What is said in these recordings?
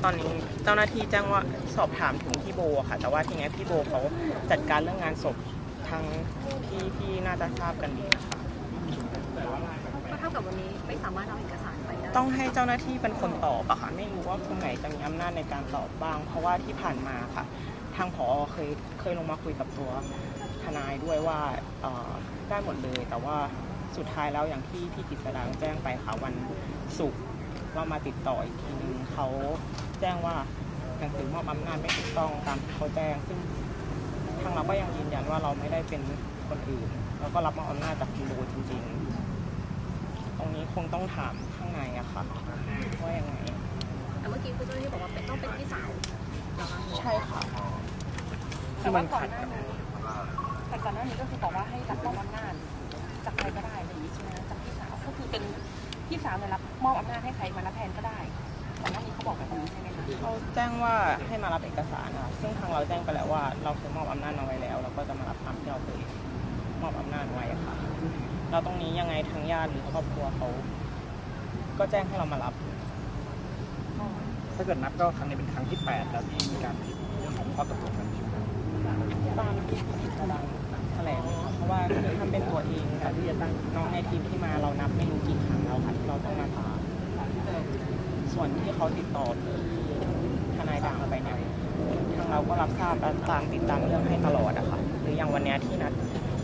ตอนนี้เจ้าหน้าที่แจ้งว่าสอบถามถึงพี่โบค่ะแต่ว่าทีนี้พี่โบเขาจัดการเรื่องงานศพทางที่น่าจะทราบกันดีนะคะก็เท่ากับวันนี้ไม่สามารถเอาเอกสารไปได้ต้องให้เจ้าหน้าที่เป็นคนตอบอะค่ะไม่รู้ว่าคนไหนจะมีอำนาจในการตอบบ้างเพราะว่าที่ผ่านมาค่ะทางผอเคยลงมาคุยกับตัวทนายด้วยว่าได้หมดเลยแต่ว่าสุดท้ายแล้วอย่างที่พี่กิตติดาแจ้งไปค่ะวันศุกร์ว่ามาติดต่ออีกทีนึงเขาแจ้งว่าหนังสือมอบอำนาจไม่ถูกต้องตามที่เขาแจ้งซึ่งทางเราก็ยังยืนยันว่าเราไม่ได้เป็นคนอื่นเราก็รับมอบอำนาจจากคุณโบจริงๆตรงนี้คงต้องถามข้างในอะค่ะว่ายังไงแต่เมื่อกี้คุณเจ้าหน้าที่บอกว่าต้องเป็นพี่สาวใช่ค่ะแต่ว่าก่อนหน้านี้ก็คือบอกว่าให้รับมอบอำนาจจากใครก็ได้อะไรอย่างนี้ใช่ไหมจากพี่สาวก็คือเป็นพี่สาวเนี่ยรับมอบอำนาจให้ใครมารับแทนก็ได้ก่อนหน้านี้เขาบอกแบบนี้ใช่ไหมคะเขาแจ้งว่าให้มารับเอกสารค่ะซึ่งทางเราแจ้งไปแล้วว่าเราเคยมอบอำนาจเอาไว้แล้วเราก็จะมารับตามที่เราเคยมอบอำนาจไว้ค่ะเราตรงนี้ยังไงทางญาติหรือครอบครัวเขาก็แจ้งให้เรามารับถ้าเกิดนับก็ครั้งนี้เป็นครั้งที่8แล้วที่มีการผิดเรื่องของข้อตกลงกันตามที่กำลังแถลงเพราะว่าคือทำเป็นตัวเองค่ะที่จะตั้งน้องในทีมที่มาเรานับไม่รู้กี่ครั้งแล้วค่ะที่เราต้องมาถามส่วนที่เขาติดต่อทนายดังไปเนี่ยทางเราก็รับทราบและตามติดตามเรื่องให้ตลอดอะค่ะหรืออย่างวันนี้ที่นัด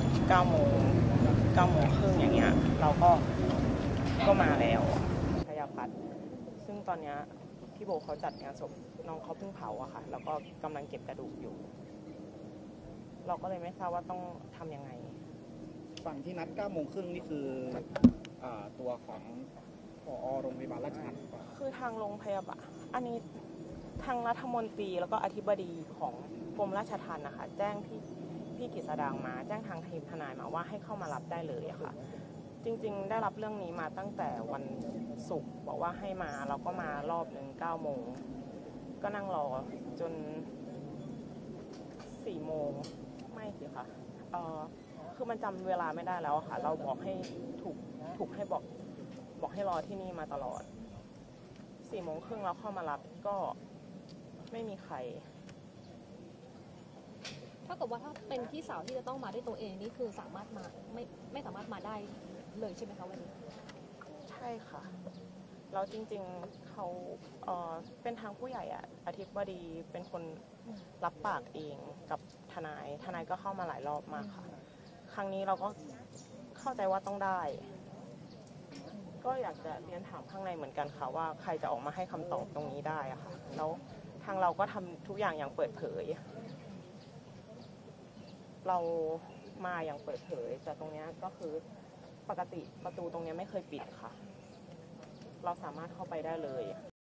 9 โมงครึ่งอย่างเงี้ยเราก็มาแล้วพยาพัฒน์ซึ่งตอนเนี้ยพี่โบเขาจัดงานศพน้องเขาเพิ่งเผาอะค่ะแล้วก็กำลังเก็บกระดูกอยู่เราก็เลยไม่ทราบว่าต้องทำยังไงฝั่งที่นัด9 โมงครึ่งนี่คือตัวของผอ.โรงพยาบาลราชทัณฑ์คือทางโรงพยาบาลอันนี้ทางรัฐมนตรีแล้วก็อธิบดีของกรมราชทัณฑ์นะคะแจ้งพี่กฤษดางมาแจ้งทางทีมทนายมาว่าให้เข้ามารับได้เลยอะค่ะจริงๆได้รับเรื่องนี้มาตั้งแต่วันศุกร์บอกว่าให้มาเราก็มารอบหนึ่ง9 โมงก็นั่งรอจน4 โมงไม่สิค่ะคือมันจำเวลาไม่ได้แล้วค่ะเราบอกให้ถูกให้บอกให้รอที่นี่มาตลอด4 โมงครึ่งเราเข้ามารับก็ไม่มีใครเท่ากับว่าถ้าเป็นพี่สาวที่จะต้องมาด้วยตัวเองนี่คือสามารถมาไม่สามารถมาได้เลยใช่ไหมคะวันนี้ใช่ค่ะแล้วจริงๆเขาเป็นทางผู้ใหญ่อธิบดีเป็นคนรับปากเองกับทนายก็เข้ามาหลายรอบมากค่ะครั้งนี้เราก็เข้าใจว่าต้องได้ก็อยากจะเรียนถามข้างในเหมือนกันค่ะว่าใครจะออกมาให้คำตอบตรงนี้ได้อะค่ะแล้วทางเราก็ทำทุกอย่างอย่างเปิดเผยเรามาอย่างเปิดเผยแต่ตรงนี้ก็คือปกติประตูตรงนี้ไม่เคยปิดค่ะเราสามารถเข้าไปได้เลย